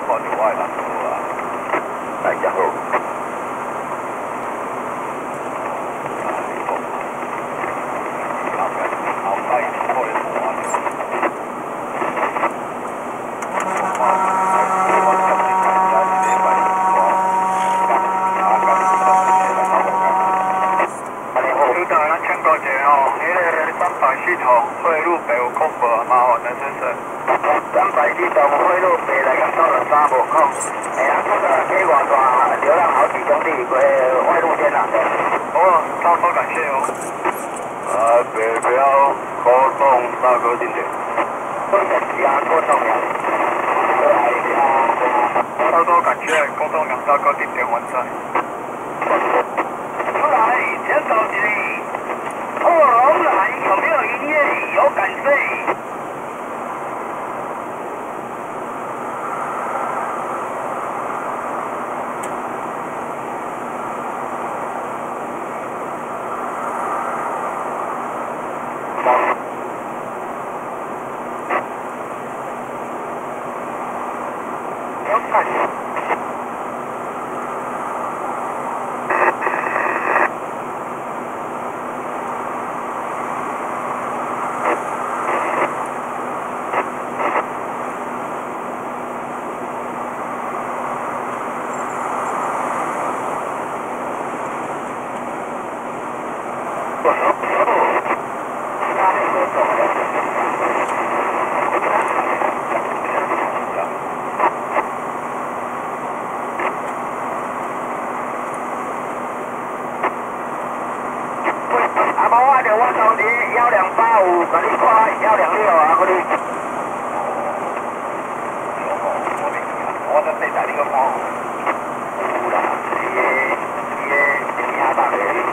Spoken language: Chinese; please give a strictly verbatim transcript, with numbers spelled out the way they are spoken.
看到我的人好啊，来只好。后摆好咧无啊？领导，咱请教一下吼，迄个三百系统汇入北有空无？麻烦咱先生。三百系统汇入北来甲九十三无空，哎呀，这个给外大流量好几公里过外路线啦。哦，超超感谢哦。啊，北标高洞大哥定点。多谢时啊，高洞呀。超超感谢高洞两大哥定点完赛。出来，请找谁？破龙来，有没有营业？有感费。有感。啊，无我着我当时幺两八五，甲你看幺两六啊，嗰啲。我真地大呢個波。有啦，伊個伊個名大嘅。